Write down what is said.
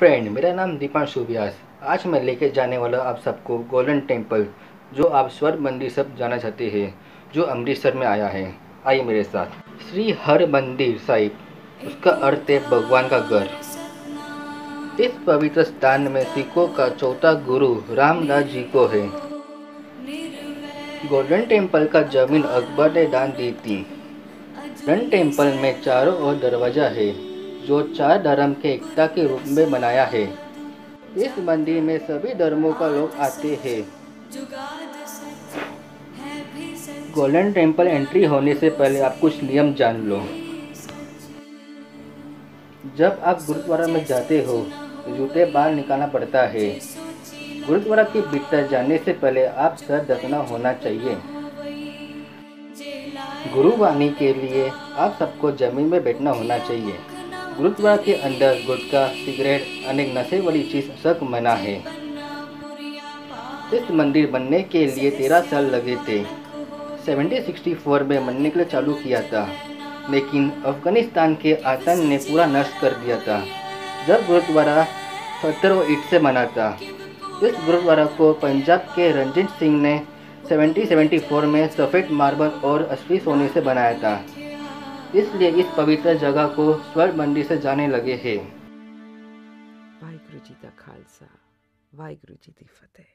Friend, मेरा नाम दीपांशु व्यास। आज मैं लेके जाने वाला आप सबको गोल्डन टेम्पल, जो आप स्वर्ण मंदिर सब जाना चाहते हैं, जो अमृतसर में आया है। आइए मेरे साथ। श्री हर मंदिर साहिब, उसका अर्थ है भगवान का घर। इस पवित्र स्थान में सिखों का चौथा गुरु रामदास जी को है। गोल्डन टेम्पल का जमीन अकबर ने दान दी थी। गोल्डन टेम्पल में चारों ओर दरवाजा है, जो चार धर्म के एकता के रूप में बनाया है। इस मंदिर में सभी धर्मों का लोग आते हैं। गोल्डन टेम्पल एंट्री होने से पहले आप कुछ नियम जान लो। जब आप गुरुद्वारा में जाते हो तो जूते बाहर निकालना पड़ता है। गुरुद्वारा के भीतर जाने से पहले आप सर ढकना होना चाहिए। गुरुवाणी के लिए आप सबको जमीन में बैठना होना चाहिए। गुरुद्वारा के अंदर गुटखा, सिगरेट, अनेक नशे वाली चीज सख्त मना है। इस मंदिर बनने के लिए 13 साल लगे थे। 1764 में बनने के लिए चालू किया था, लेकिन अफगानिस्तान के आतंक ने पूरा नष्ट कर दिया था। जब गुरुद्वारा 17 ईंट से बना था। इस गुरुद्वारा को पंजाब के रंजीत सिंह ने 1774 में सफ़ेद मार्बल और असली सोने से बनाया था। इसलिए इस पवित्र जगह को स्वर्ण मंदिर से जाने लगे हैं। वाहिगुरु जी का खालसा, वाहिगुरु जी की फतेह।